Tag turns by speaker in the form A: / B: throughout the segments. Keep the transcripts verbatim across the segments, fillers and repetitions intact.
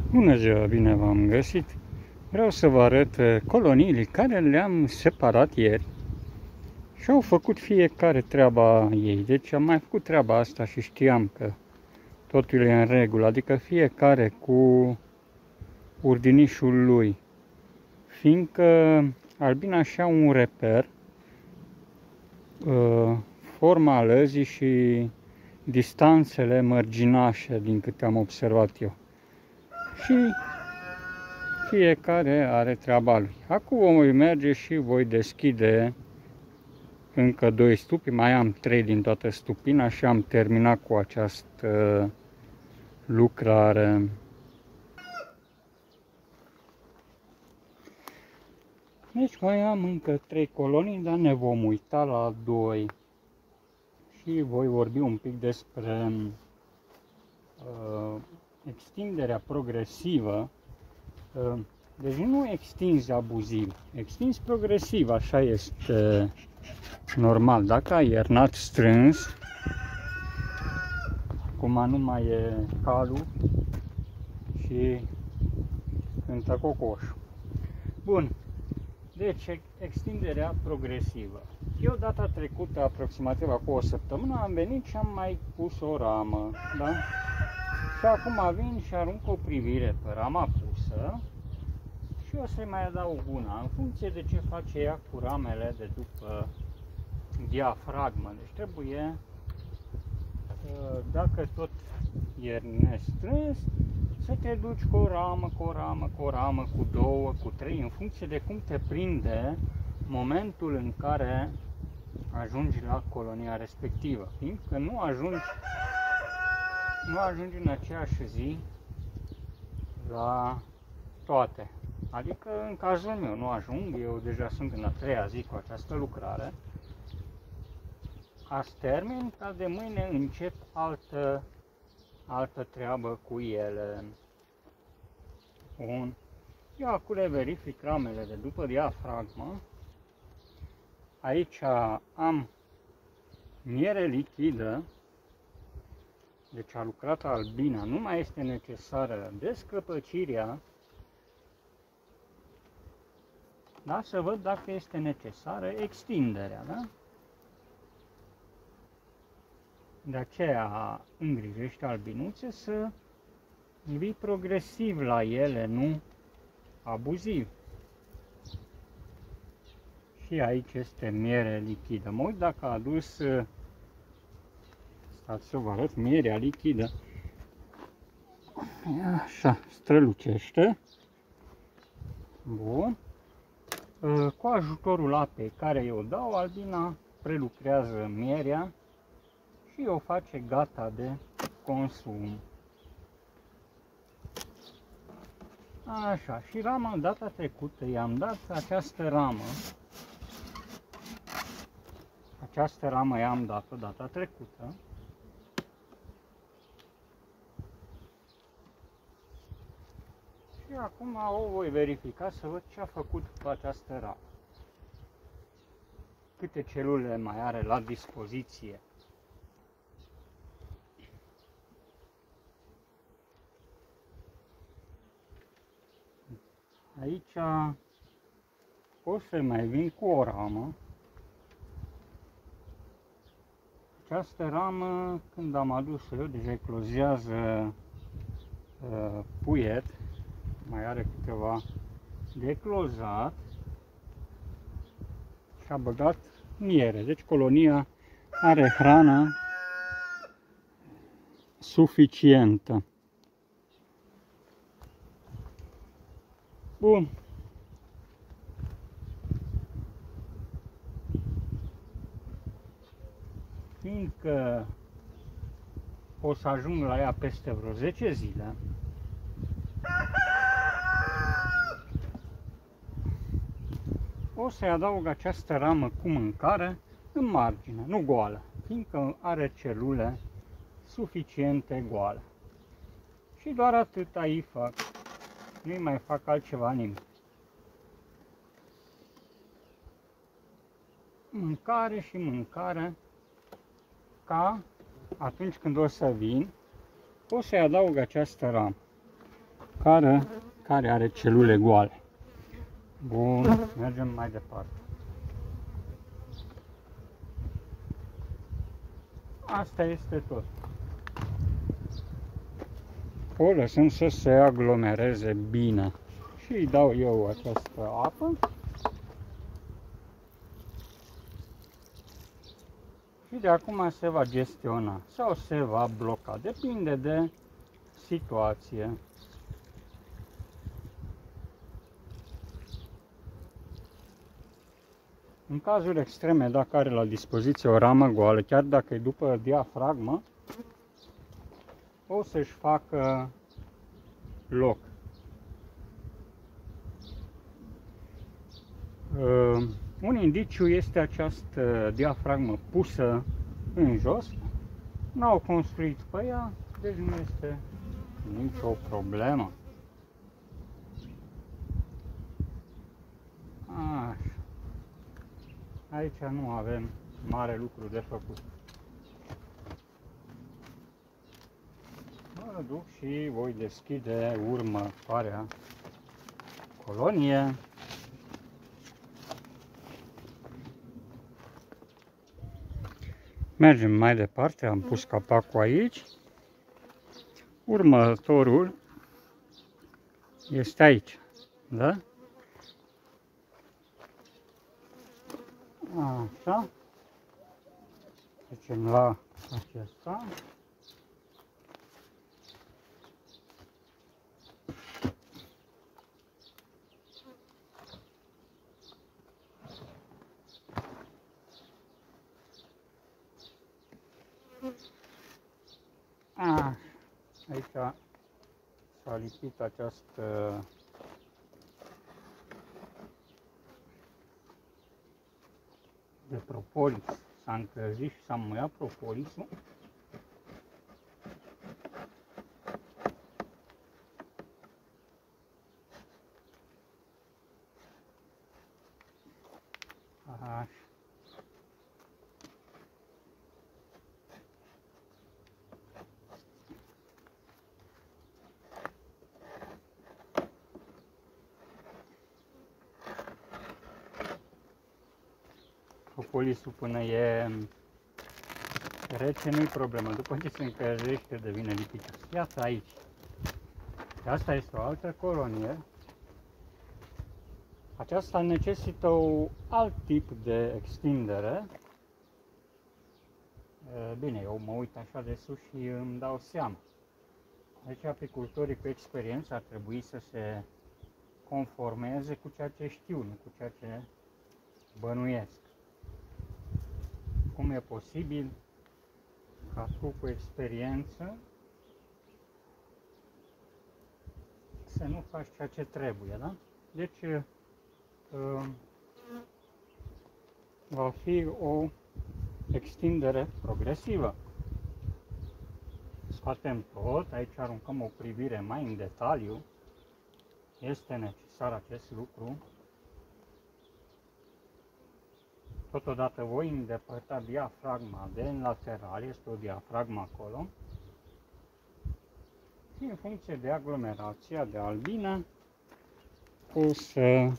A: Bună ziua, bine v-am găsit! Vreau să vă arăt coloniile care le-am separat ieri și au făcut fiecare treaba ei. Deci am mai făcut treaba asta și știam că totul e în regulă, adică fiecare cu urdinișul lui. Fiindcă albina și-a un reper, forma lăzii și distanțele mărginașe, din câte am observat eu. Și fiecare are treaba lui. Acum voi merge și voi deschide încă doi stupi, mai am trei din toată stupina și am terminat cu această lucrare. Deci mai am încă trei colonii, dar ne vom uita la doi. Și voi vorbi un pic despre uh, extinderea progresivă. Uh, deci nu extinzi abuziv, extinzi progresiv, așa este normal. Dacă ai iernat strâns, acum nu mai e calul și cântă cocoșul. Bun, deci extinderea progresivă. Eu data trecută, aproximativ acum o săptămână, am venit și am mai pus o ramă, da? Și acum vin și arunc o privire pe rama pusă și o să-i mai adaug una, în funcție de ce face ea cu ramele de după diafragmă. Deci trebuie, dacă tot e nestrâns, să te duci cu o ramă, cu o ramă, cu o ramă, cu două, cu trei, în funcție de cum te prinde momentul în care ajungi la colonia respectivă. Fiindcă nu ajungi, nu ajungi în aceeași zi la toate. Adică, în cazul meu, nu ajung, eu deja sunt în a treia zi cu această lucrare. Azi termin, dar de mâine încep altă, altă treabă cu ele. Bun. Eu acum le verific ramele de după diafragmă. Aici am miere lichidă, deci a lucrat albina, nu mai este necesară descăpăcirea. Da? Să văd dacă este necesară extinderea, da? De aceea îngrijește albinuțe să vii progresiv la ele, nu abuziv. Și aici este miere lichidă. Mă uit dacă a adus, stați să vă arăt, mierea lichidă. Așa, strălucește. Bun. Cu ajutorul apei care eu dau, albina prelucrează mierea și o face gata de consum. Așa, și rama data trecută i-am dat această ramă. Această ramă i-am dat-o data trecută. Și acum o voi verifica să văd ce a făcut cu această ramă. Câte celule mai are la dispoziție. Aici o să mai vin cu o ramă. Această ramă, când am adus-o eu, deja eclozează uh, puiet, mai are câteva de eclozat și a băgat miere. Deci colonia are hrana suficientă. Bun. Fiindcă o să ajung la ea peste vreo zece zile, o să-i adaug această ramă cu mâncare în margine, nu goală, fiindcă are celule suficiente goale. Și doar atât îi fac, nu-i mai fac altceva nimic. Mâncare și mâncare, ca atunci când o să vin, o să-i adaug această ramă. care, care are celule goale. Bun, mergem mai departe. Asta este tot. O lăsăm să se aglomereze bine și îi dau eu această apă și de acum se va gestiona sau se va bloca, depinde de situație. În cazuri extreme, dacă are la dispoziție o ramă goală, chiar dacă e după diafragmă, o să-și facă loc. Uh, un indiciu este această diafragmă pusă în jos. N-au construit pe ea, deci nu este nicio problemă. Așa. Aici nu avem mare lucru de făcut. Mă duc și voi deschide următoarea colonie. Mergem mai departe, am pus capacul aici. Următorul este aici, da? Așa. Trecem la acesta. Ah, aici s-a lipit această de propolis, s-a încălzit și s-a muiat propolisul. Așa. Propolisul până e rece nu-i problemă, după ce se încălzește devine lipicios. Iată aici. Și asta este o altă colonie. Aceasta necesită un alt tip de extindere. Bine, eu mă uit așa de sus și îmi dau seama. Deci apicultorii cu experiență ar trebui să se conformeze cu ceea ce știu, nu cu ceea ce bănuiesc. Cum e posibil ca tu cu experiență să nu faci ceea ce trebuie, da? Deci uh, va fi o extindere progresivă. Scoatem tot, aici aruncăm o privire mai în detaliu. Este necesar acest lucru. Totodată voi îndepărta diafragma de lateral, este o diafragmă acolo. Și în funcție de aglomerația de albină, o să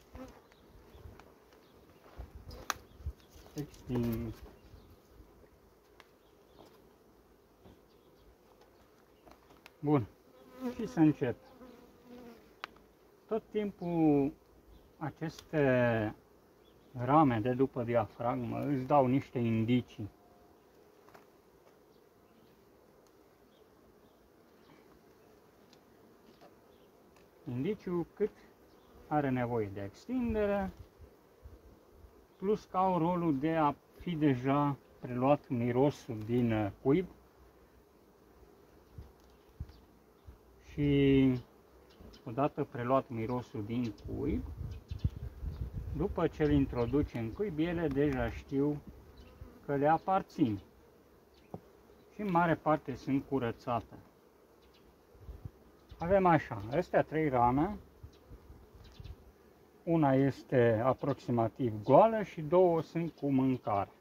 A: extind. Bun. Și să încep. Tot timpul aceste rame de după diafragmă îți dau niște indicii. Indiciu cât are nevoie de extindere, plus că au rolul de a fi deja preluat mirosul din cuib și odată preluat mirosul din cuib, după ce îl introduce în cuib, ele deja știu că le aparțin și în mare parte sunt curățate. Avem așa, astea trei rame, una este aproximativ goală și două sunt cu mâncare.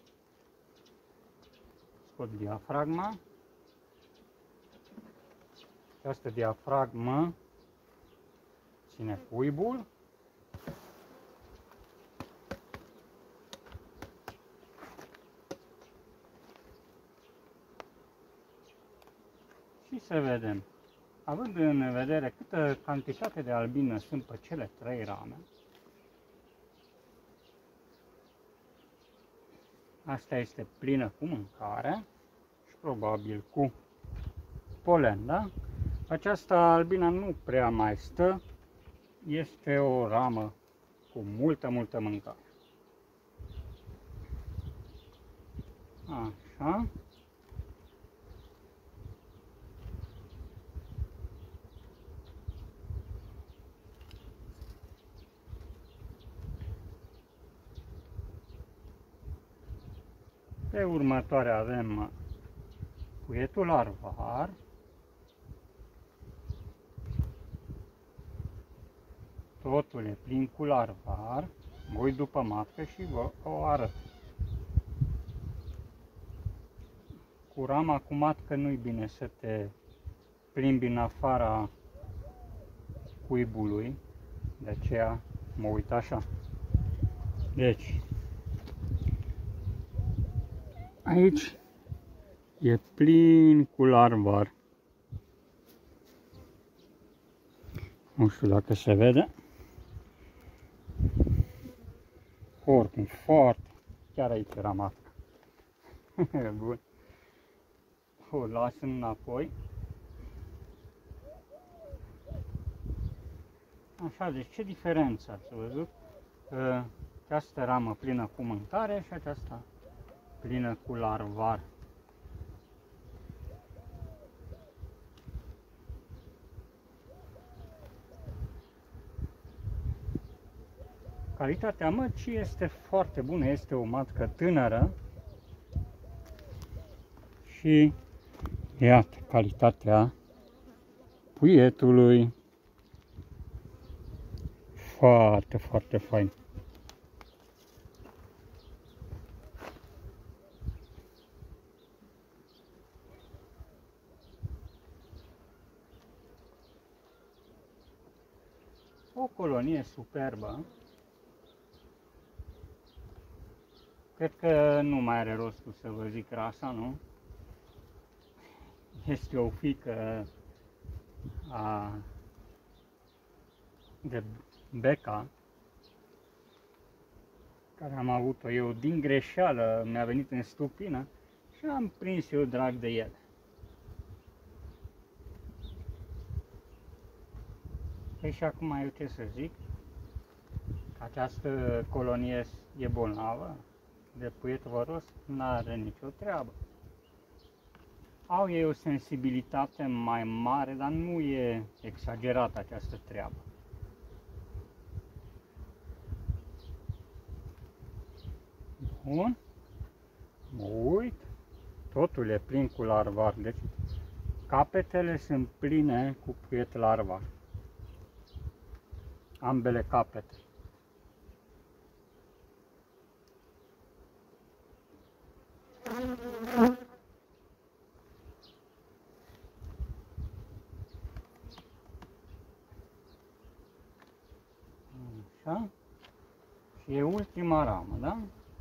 A: Scot diafragma. Această diafragmă ține cuibul. Și să vedem, având în vedere câtă cantitate de albină sunt pe cele trei rame, asta este plină cu mâncare și probabil cu polen, da? Această albină nu prea mai stă, este o ramă cu multă, multă mâncare. Așa. Pe următoare avem puietul larvar. Totul e plin cu larvar. Mă uit după matcă și vă o arăt. Cu rama cu matcă nu-i bine să te plimbi în afara cuibului, de aceea mă uit așa. Deci, aici e plin cu larvar. Nu știu dacă se vede. Oricum, foarte. Chiar aici era matca. Bun. O las înapoi. Așa, deci ce diferență ați văzut? Această ramă plină cu mâncare și aceasta plină cu larvar. Calitatea măcii este foarte bună, este o matcă tânără și iată calitatea puietului. Foarte, foarte fain. O colonie superbă. Cred că nu mai are rostul să vă zic rasa, nu? Este o fiică a, de Beca, care am avut-o eu din greșeală, mi-a venit în stupină și am prins eu drag de ele. Păi și acum eu ce să zic? Această colonie e bolnavă de puiet văros, n-are nicio treabă. Au ei o sensibilitate mai mare, dar nu e exagerată această treabă. Bun. Mă uit. Totul e plin cu larvar, deci capetele sunt pline cu puiet larvar. Ambele capete. Așa. Și e ultima ramă, da?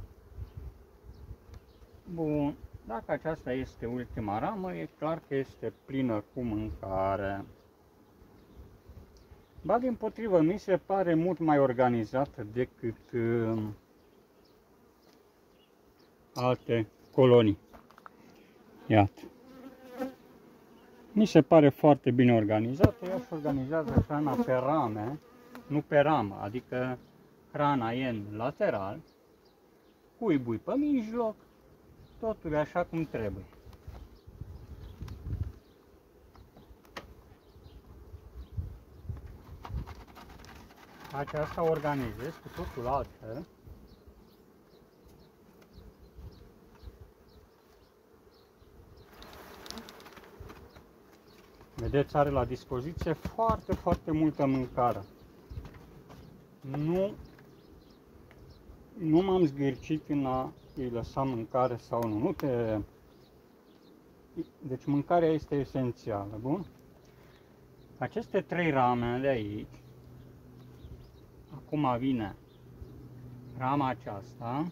A: Bun. Dacă aceasta este ultima ramă, e clar că este plină cu mâncare. Ba dimpotrivă, mi se pare mult mai organizată decât uh, alte colonii. Iată. Mi se pare foarte bine organizată. Ea se organizează hrana pe rame, nu pe ramă, adică hrana e în lateral, cuibul pe mijloc, totul e așa cum trebuie. Aceasta o organizez cu totul altfel. Vedeți, are la dispoziție foarte, foarte multă mâncare. Nu, nu m-am zgârcit în a îi lăsa mâncare sau nu. nu te... Deci mâncarea este esențială, bun? Aceste trei rame de aici, acum vine rama aceasta,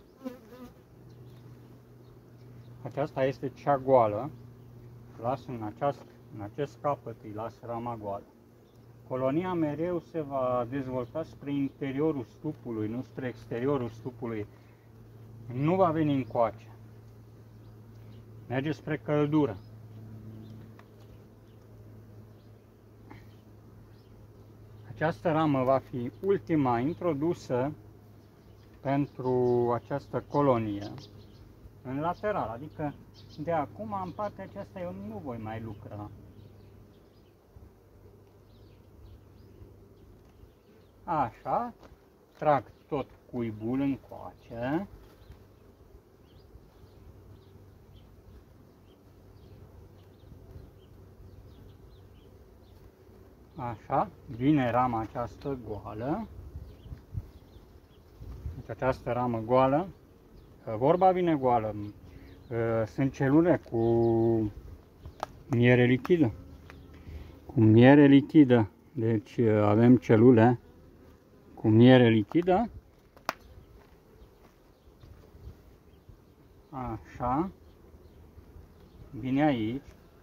A: aceasta este cea goală, las în, aceast, în acest capăt, îi las rama goală. Colonia mereu se va dezvolta spre interiorul stupului, nu spre exteriorul stupului. Nu va veni încoace. Merge spre căldură. Această ramă va fi ultima introdusă pentru această colonie în lateral, adică de acum în partea aceasta eu nu voi mai lucra. Așa, trag tot cuibul încoace. Așa, vine rama această goală. Deci această ramă goală, vorba vine goală, sunt celule cu miere lichidă. Cu miere lichidă, deci avem celule cu miere lichidă. Așa, vine aici.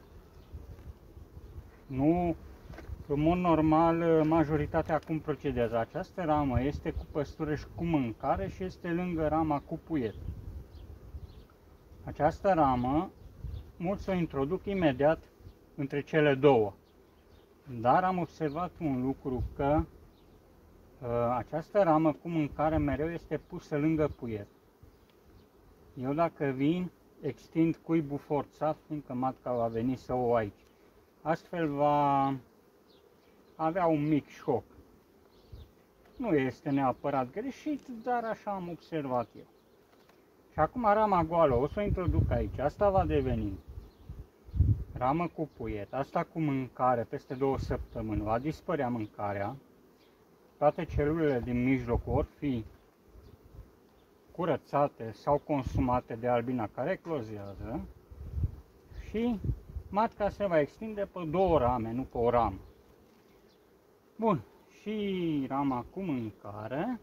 A: Nu, în mod normal, majoritatea cum procedează. Această ramă este cu păstură și cu mâncare și este lângă rama cu puiet. Această ramă, mulți o introduc imediat între cele două. Dar am observat un lucru, că uh, această ramă cu mâncare mereu este pusă lângă puiet. Eu dacă vin, extind cuibul forțat, fiindcă matca va veni să o aici. Astfel va avea un mic șoc. Nu este neapărat greșit, dar așa am observat eu. Și acum rama goală, o să o introduc aici. Asta va deveni ramă cu puiet, asta cu mâncare peste două săptămâni. Va dispărea mâncarea. Toate celulele din mijloc vor fi curățate sau consumate de albina care eclozează și matca se va extinde pe două rame, nu pe o ramă. Bun, și rama cu mâncare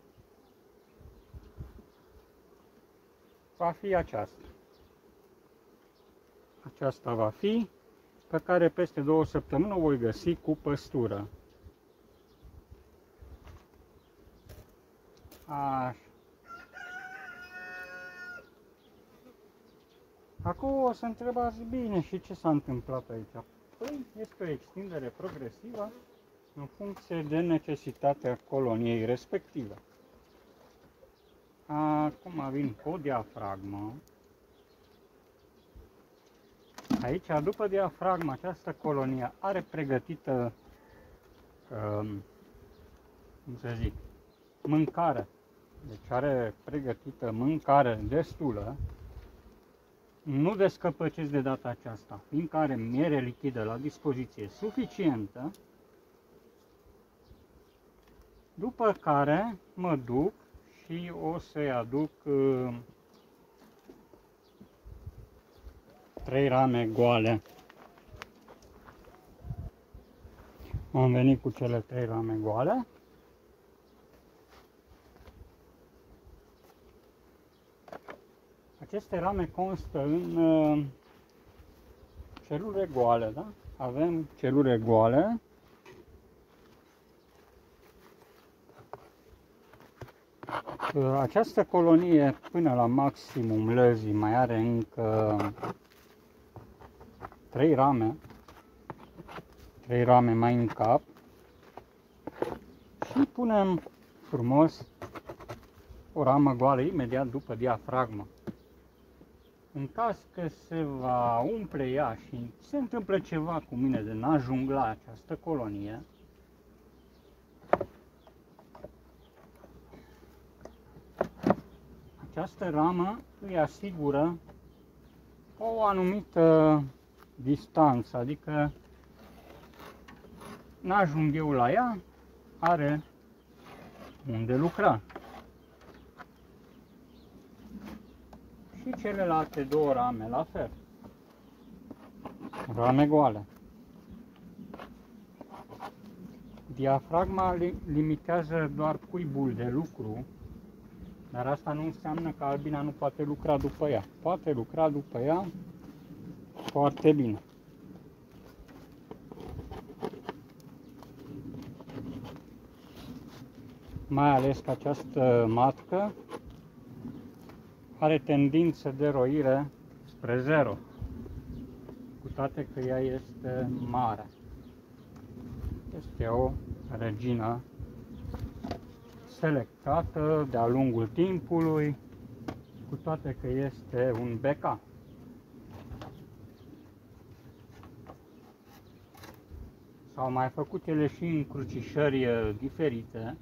A: va fi aceasta. Aceasta va fi, pe care peste două săptămâni o voi găsi cu păstură. Așa. Acum o să întrebați bine și ce s-a întâmplat aici. Păi, este o extindere progresivă în funcție de necesitatea coloniei respective. Acum vin cu o diafragmă. Aici, după diafragmă, această colonie are pregătită, um, cum să zic, mâncare. Deci are pregătită mâncare destulă. Nu descăpăceți de data aceasta, fiindcă are miere lichidă la dispoziție suficientă. După care mă duc și o să-i aduc uh, trei rame goale. Am venit cu cele trei rame goale. Aceste rame constă în uh, celule goale, da? Avem celule goale. Această colonie până la maximum lăzii mai are încă trei rame, trei rame mai în cap și punem frumos o ramă goală imediat după diafragmă. În caz că se va umple ea și se întâmplă ceva cu mine de n-ajung la această colonie, această ramă îi asigură o anumită distanță, adică n-ajung eu la ea, are unde lucra. Și celelalte două rame la fel, rame goale. Diafragma limitează doar cuibul de lucru, dar asta nu înseamnă că albina nu poate lucra după ea. Poate lucra după ea foarte bine. Mai ales că această matcă are tendință de roire spre zero, cu toate că ea este mare. Este o regină selectată de-a lungul timpului, cu toate că este un B K. S-au mai făcut ele și încrucișări diferite,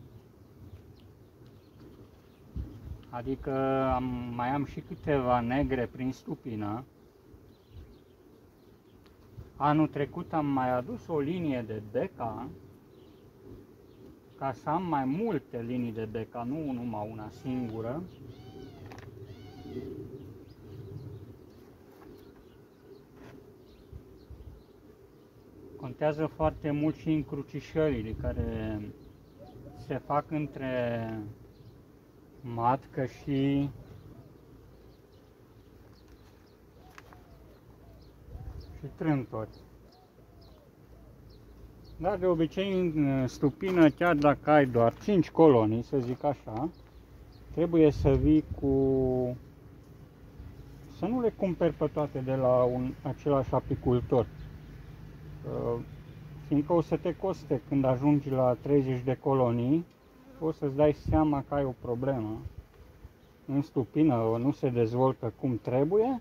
A: adică am, mai am și câteva negre prin stupină. Anul trecut am mai adus o linie de B K ca să am mai multe linii de B K, nu numai una singură. Contează foarte mult și încrucișările care se fac între matcă și și trântori. Dar de obicei în stupină, chiar dacă ai doar cinci colonii, să zic așa, trebuie să vii cu... să nu le cumperi pe toate de la un același apicultor. Fiindcă o să te coste când ajungi la treizeci de colonii, o să-ți dai seama că ai o problemă. În stupină nu se dezvoltă cum trebuie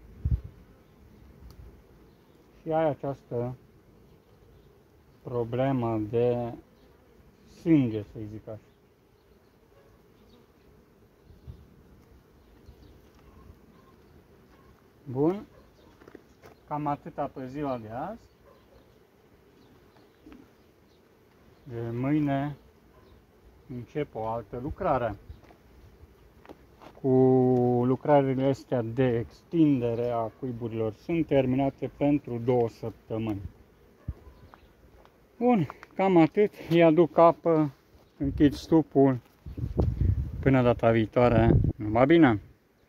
A: și ai această problemă de sânge, să zic așa. Bun, cam atâta pe ziua de azi. De mâine încep o altă lucrare. Cu lucrările astea de extindere a cuiburilor sunt terminate pentru două săptămâni. Bun, cam atât. Îi aduc apă, închid stupul. Până data viitoare, numai bine!